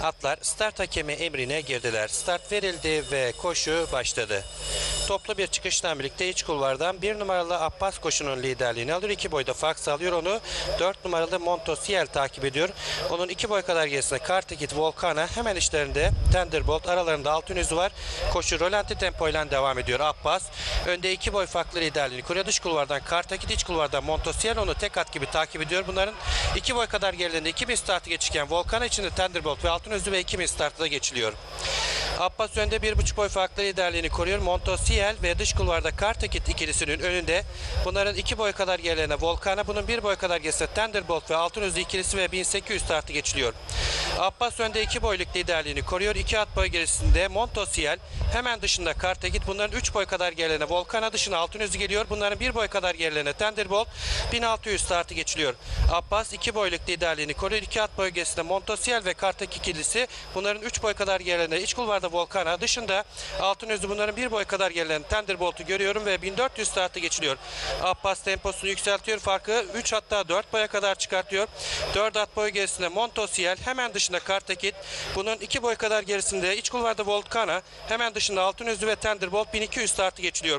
Atlar start hakemi emrine girdiler. Start verildi ve koşu başladı. Toplu bir çıkıştan birlikte iç kulvardan 1 numaralı Abbas koşunun liderliğini alıyor. 2 boyda Fox alıyor onu. 4 numaralı Montosiel takip ediyor. Onun 2 boy kadar gerisinde Kartikit Volcana, hemen işlerinde Thunderbolt, aralarında Altınözü var. Koşu rolanti tempoyla devam ediyor. Abbas önde 2 boy farklı liderliğini kuruyor. Dış kulvardan Kartikit, iç kulvardan Montosiel onu tek at gibi takip ediyor. Bunların 2 boy kadar gerilerinde 2000 startı geçirken Volcana içinde Thunderbolt ve Altınözü ve 2000 startı da geçiliyor. Abbas önde 1,5 boy farklı liderliğini koruyor. Montosiel ve dış kulvarda Kartikit ikilisinin önünde. Bunların 2 boy kadar gerilerine Volcana, bunun 1 boy kadar gerisinde Thunderbolt ve Altınözü ikilisi ve 1800 startı geçiliyor. Abbas önde 2 boyluk liderliğini koruyor. 2 at boy gerisinde Montosiel, hemen dışında Kartikit, bunların 3 boy kadar gerilerine Volcana, dışına Altınözü geliyor. Bunların 1 boy kadar gerilerine Thunderbolt, 1600 startı geçiliyor. Abbas 2 boyluk liderliğini koruyor. 2 at boy gerisinde Montosiel ve Kartikit ikilisi, bunların 3 boy kadar gerilerine iç kulvarda Volcana, dışında Altınözü, bunların 1 boy kadar gerilerine Thunderbolt'u görüyorum ve 1400 startı geçiliyor. Abbas temposunu yükseltiyor. Farkı 3 hatta 4 boya kadar çıkartıyor. 4 at boy gerisinde Montosiel, hemen dışında Kartikit, bunun 2 boy kadar gerisinde iç kulvarda Volcana, hemen dışında Altınözü ve Thunderbolt, 1200 startı geçiliyor.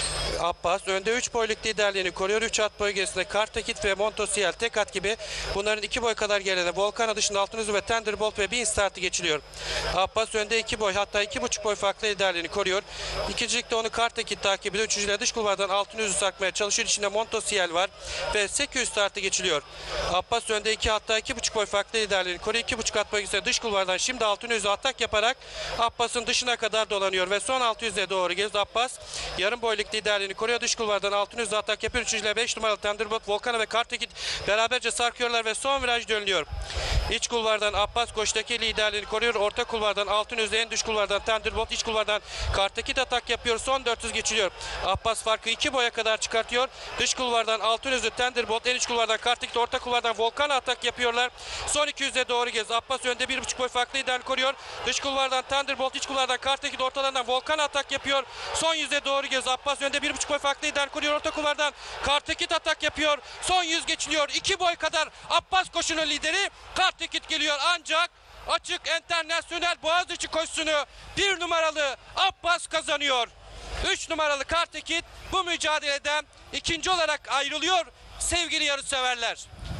Abbas önde 3 boyluk liderliğini koruyor. 3 at boy gerisinde Kartikit ve Montosiel tek at gibi, bunların 2 boy kadar gerilerine Volcana, dışında Altınözü ve Thunderbolt ve 1000 startı geçiliyor. Abbas önde 2 boy hatta 2,5 boy farklı liderliğini koruyor. İkincilikte onu Kartikit takip ediyor. Üçüncüde dış kulvardan Altınözü sarkmaya çalışıyor. İçinde Montosiel var ve 800 startı geçiliyor. Abbas önde 2 hatta 2,5 boy farklı liderliğini koruyor. 2,5 at boy gerisinde dış kulvardan şimdi Altınözü atak yaparak Abbas'ın dışına kadar dolanıyor ve son 600'e doğru geliyor. Abbas yarım boyluk liderliğini koruyor. Dış kulvardan Altınözü atak yapıyor. Üçüncüyle 5 numaralı Thunderbolt, Volcana ve Kartikit beraberce sarkıyorlar ve son viraj dönülüyor. İç kulvardan Abbas koştaki liderliğini koruyor. Orta kulvardan Altınözü, en dış kulvardan Thunderbolt, iç kulvardan Kartikit atak yapıyor. Son 400 geçiliyor. Abbas farkı 2 boya kadar çıkartıyor. Dış kulvardan Altınözü, Thunderbolt, en iç kulvardan Kartikit, orta kulvardan Volcana atak yapıyorlar. Son 200'e doğru gez. Abbas önde 1,5 boy farklı liderliğini koruyor. Dış kulvardan Thunderbolt, iç kulvardan Kartikit, ortalarından Volcana atak yapıyor. Son 100'e doğru gez. Abbas önde 1,5 boy farklı liderliğini koruyor. Orta kulvardan Kartikit atak yapıyor. Son 100 geçiliyor. 2 boy kadar Abbas koşunun lideri Kartikit geliyor, ancak açık internasyonel Boğaziçi koşusunu 1 numaralı Abbas kazanıyor. 3 numaralı Kartikit bu mücadeleden ikinci olarak ayrılıyor sevgili yarışseverler.